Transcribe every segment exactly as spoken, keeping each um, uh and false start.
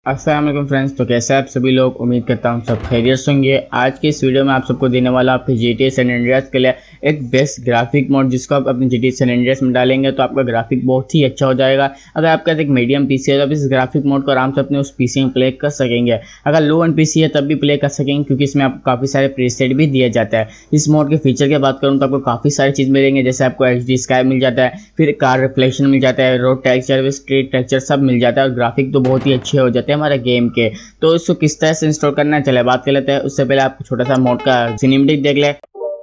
अस्सलाम वालेकुम फ्रेंड्स। तो कैसे आप सभी लोग, उम्मीद करता हूँ सब खैरियत से होंगे। आज की इस वीडियो में आप सबको देने वाला आपके G T A San Andreas के लिए एक बेस्ट ग्राफिक मोड, जिसको आप अपने G T A San Andreas में डालेंगे तो आपका ग्राफिक बहुत ही अच्छा हो जाएगा। अगर आपका एक मीडियम पीसी है तो आप इस ग्राफिक मोड को आराम से अपने उस पीसी में प्ले कर सकेंगे। अगर लो एंड पीसी है तब भी प्ले कर सकेंगे, क्योंकि इसमें आपको काफ़ी सारे प्रीसेट भी दिया जाता है। इस मोड के फीचर की बात करूँ तो आपको काफ़ी सारी चीज़ मिलेंगे, जैसे आपको एच डी स्काई मिल जाता है, फिर कार रिफ्लेक्शन मिल जाता है, रोड टेक्सचर, स्ट्रीट टेक्सचर सब मिल जाता है और ग्राफिक तो बहुत ही अच्छे हो जाते हैं हमारे गेम के। तो इसको किस तरह से इंस्टॉल करना है चले बात कर लेते हैं। उससे पहले आप छोटा सा मोड का सिनेमैटिक देख ले।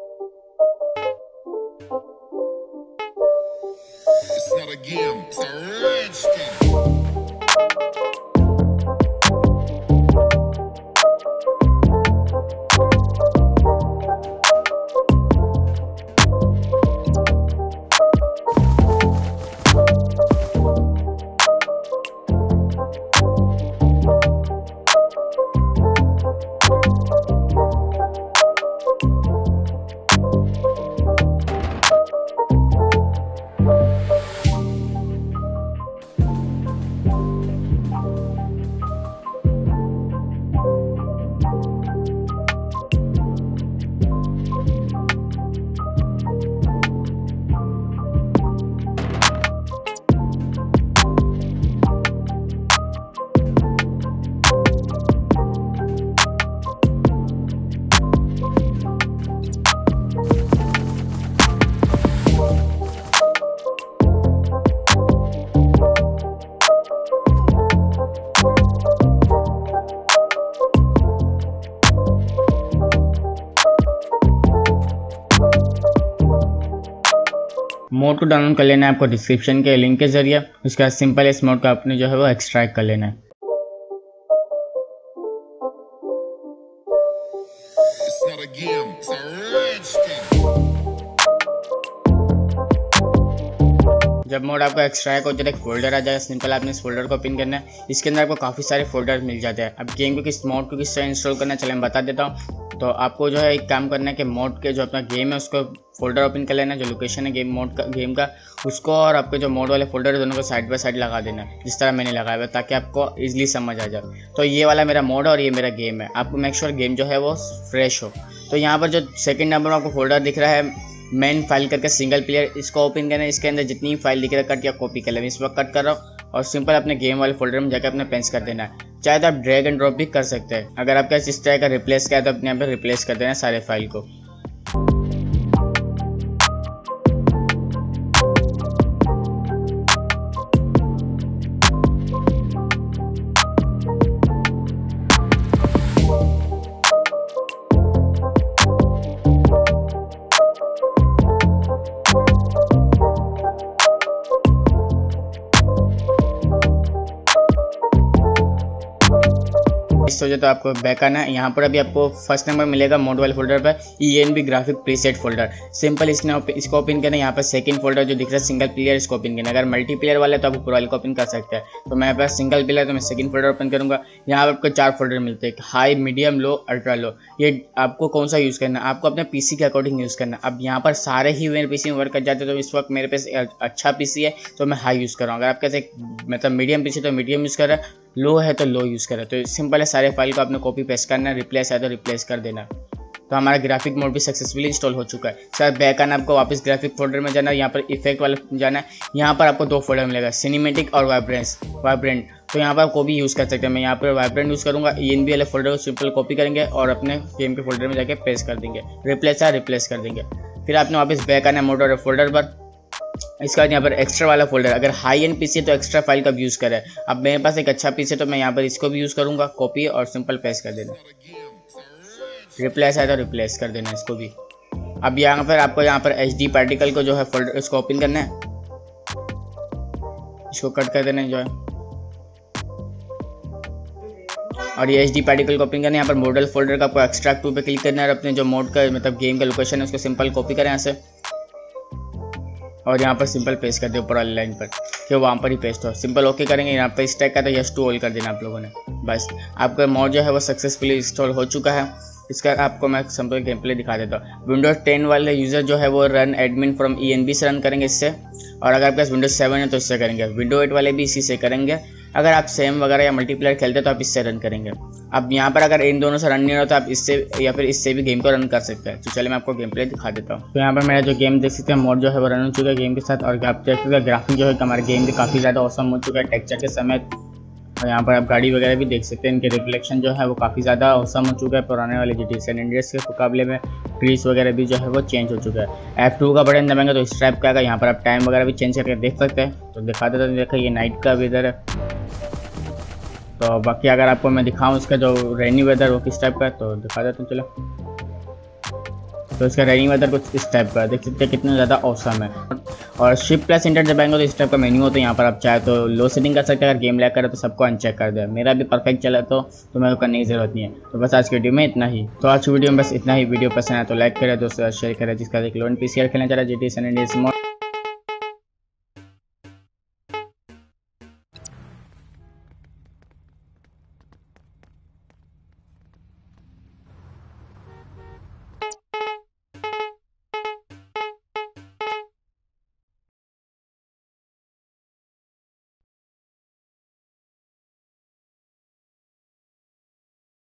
मोड को डाउनलोड कर लेना है आपको डिस्क्रिप्शन के लिंक के जरिए। उसके बाद सिंपल इस मोड का अपने जो है वो एक्सट्रैक्ट कर लेना है। जब मोड आपका एक्सट्रैक्ट हो जाए एक फोल्डर आ जाएगा, सिंपल आपने इस फोल्डर को ओपन करना है। इसके अंदर आपको काफ़ी सारे फोल्डर मिल जाते हैं। अब गेम को किस मोड को किस तरह इंस्टॉल करना है चले मैं बता देता हूँ। तो आपको जो है एक काम करना है कि मोड के जो अपना गेम है उसको फोल्डर ओपन कर लेना है, जो लोकेशन है गेम मोड का गेम का उसको, और आपके जो मोड वाले फोल्डर है दोनों को साइड बाय साइड लगा देना है, जिस तरह मैंने लगाया हुआ, ताकि आपको इजीली समझ आ जाए। तो ये वाला मेरा मोड है और ये मेरा गेम है। आपको मेक श्योर गेम जो है वो फ्रेश हो। तो यहाँ पर जो सेकंड नंबर में आपको फोल्डर दिख रहा है मेन फाइल करके सिंगल प्लेयर, इसको ओपन करना है। इसके अंदर जितनी फाइल दिख रहा है कट या कॉपी कर लेना। इस वक्त कट कर रहा हूँ और सिंपल अपने गेम वाले फोल्डर में जाकर अपने पेस्ट कर देना है। चाहे तो आप ड्रैग एंड ड्रॉप भी कर सकते हैं। अगर आपके इस तरह का रिप्लेस किया तो अपने यहाँ पर रिप्लेस कर देना सारे फाइल को। इस वजह तो आपको बैक आना है। यहाँ पर अभी आपको फर्स्ट नंबर मिलेगा मोड वाले फोल्डर पर E N B graphic preset folder. Simple इसने इसको ओपन करना है। यहाँ पर सेकंड फोल्डर जो दिख रहा है सिंगल प्लेयर, इसको ओपन करना है। अगर मल्टी प्लेयर वाले तो आप ऊपर वाले को ओपन कर सकते हैं। तो मेरे पास सिंगल प्लेयर तो मैं सेकंड फोल्डर ओपन करूँगा। यहाँ पर आपको चार फोल्डर मिलते हैं, high, medium, low, ultra low. ये आपको कौन सा यूज़ करना है, आपको अपने पीसी के अकॉर्डिंग यूज़ करना है। अब यहाँ पर सारे ही मेरे पीसी में वर्क कर जाते हैं। तो इस वक्त मेरे पास अच्छा पीसी है तो मैं हाई यूज़ कर रहा हूँ। अगर आपके मतलब मीडियम पीसी तो मीडियम यूज़ कर रहा है, लो है तो लो यूज़ करें। तो सिंपल है, सारे फाइल को आपने कॉपी पेस्ट करना है, रिप्लेस है तो रिप्लेस कर देना। तो हमारा ग्राफिक मोड भी सक्सेसफुली इंस्टॉल हो चुका है। सर बैक आना, आपको वापस ग्राफिक फोल्डर में जाना है। यहाँ पर इफेक्ट वाले जाना है। यहाँ पर आपको दो फोल्डर मिलेगा, सिनेमैटिक और वाइब्रेंस वाइब्रेंट। तो यहाँ पर आप कोई भी यूज़ कर सकते हैं। मैं यहाँ पर वाइब्रेंट यूज़ करूँगा। ई एन बी वाले फोल्डर को सिंपल कॉपी करेंगे और अपने गेम के फोल्डर में जाकर पेस्ट कर देंगे। रिप्लेस है रिप्लेस कर देंगे। फिर आपने वापस बैक आना है मोड वाले फोल्डर पर। इसके बाद यहाँ पर एक्स्ट्रा वाला फोल्डर, अगर हाई एंड पीसी है तो एक्स्ट्रा फाइल का यूज़ करें। अब मेरे पास एक अच्छा पीसी है तो मैं यहाँ पर इसको भी यूज़ करूँगा, कॉपी और सिंपल पेस्ट कर देना। रिप्लेस है तो रिप्लेस कर देना इसको भी। अब यहाँ पर आपको यहाँ पर एच डी पार्टिकल को जो है फोल्डर इसको ओपन करना है, इसको कट कर देना है जो है, और ये एच डी पार्टिकल को ओपन करना है। यहाँ पर मॉडल फोल्डर का आपको एक्सट्रैक्ट टू पे क्लिक करना है और अपने जो मोड का मतलब गेम का लोकेशन है उसको सिंपल कॉपी करें यहाँ से और यहाँ पर सिंपल पेस्ट कर दे ऊपर वाली लाइन पर कि वहाँ पर ही पेस्ट हो। सिंपल ओके करेंगे। यहाँ पर स्टैक का तो यस टू ऑल कर देना आप लोगों ने। बस आपका मोड जो है वो सक्सेसफुली इंस्टॉल हो चुका है। इसका आपको मैं सिंपल गेम प्ले दिखा देता हूँ। विंडोज टेन वाले यूज़र जो है वो run admin from E N B से रन करेंगे इससे, और अगर आपके पास विंडोज सेवन है तो इससे करेंगे। विंडो एट वाले भी इसी से करेंगे। अगर आप सेम वगैरह या मल्टीप्लेयर खेलते तो आप इससे रन करेंगे। अब यहाँ पर अगर इन दोनों से रन नहीं हो तो आप इससे या फिर इससे भी गेम को रन कर सकते हैं। तो चलिए मैं आपको गेम प्ले दिखा देता हूँ। तो यहाँ पर मेरा जो गेम देख सकते हैं मोड जो है वो रन हो चुका है गेम के साथ, और आप देख सकते हैं ग्राफिक जो है हमारे गेम के काफ़ी ज़्यादा औसम हो चुका है टेक्सचर के समेत। और यहाँ पर आप गाड़ी वगैरह भी देख सकते हैं, इनके रिफ्लेक्शन जो है वो काफ़ी ज़्यादा औसम हो चुका है पुराने वाले जी टी सैन एंड्रियास के मुकाबले में। ट्रीज वगैरह भी जो है वो चेंज हो चुका है। एफ टू का बटन दबाएंगे तो इस टाइप का आएगा। यहाँ पर आप टाइम वगैरह भी चेंज करके देख सकते हैं। तो दिखा देता हूँ, देखा ये नाइट का वेदर है। तो बाकी अगर आपको मैं दिखाऊँ इसका जो रेनी वेदर वो किस टाइप का है तो दिखा देता हूँ। चलो, तो इसका रेनी वेदर कुछ इस टाइप का देख सकते हैं, कितना ज़्यादा औसम है। और शिफ्ट प्लस इंटर दबाएंगे तो इस टाइप का मेन्यू हो। तो यहाँ पर आप चाहे तो लो सेटिंग कर सकते हैं, अगर गेम लैग करे तो सबको अनचेक कर दे। मेरा भी परफेक्ट चला तो तो मेरे को करने की ज़रूरत नहीं है। तो बस आज की वीडियो में इतना ही। तो आज की वीडियो में बस इतना ही। वीडियो पसंद आए तो लाइक करें, दोस्तों शेयर करें। जिसका एक लोन पी सी आर खेलना चाह रहा है जी टी सैन एंड्रियास।